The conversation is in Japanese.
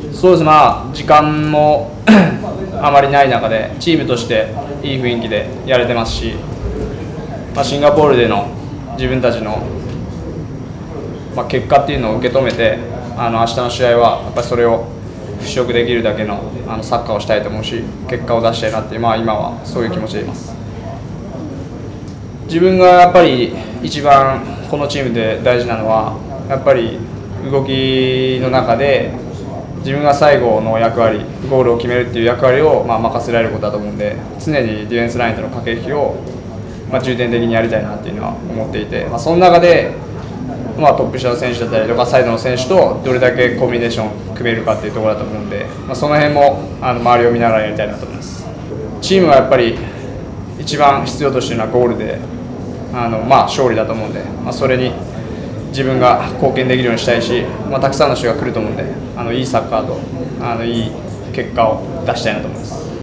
そうです、時間もあまりない中でチームとしていい雰囲気でやれてますし、シンガポールでの自分たちの、結果っていうのを受け止めて、明日の試合はやっぱりそれを払拭できるだけのサッカーをしたいと思うし、結果を出したいなっていう、今はそういう気持ちでいます。自分がやっぱり一番このチームで大事なのは、やっぱり動きの中で自分が最後の役割、ゴールを決めるっていう役割を任せられることだと思うんで、常にディフェンスラインとの駆け引きを重点的にやりたいなっていうのは思っていて、その中でトップ下の選手だったりとかサイドの選手とどれだけコンビネーション組めるかっていうところだと思うんで、その辺も周りを見ながらやりたいなと思います。チームはやっぱり一番必要としているのはゴールで勝利だと思うんで、それに自分が貢献できるようにしたいし、たくさんの人が来ると思うんで、いいサッカーといい結果を出したいなと思います。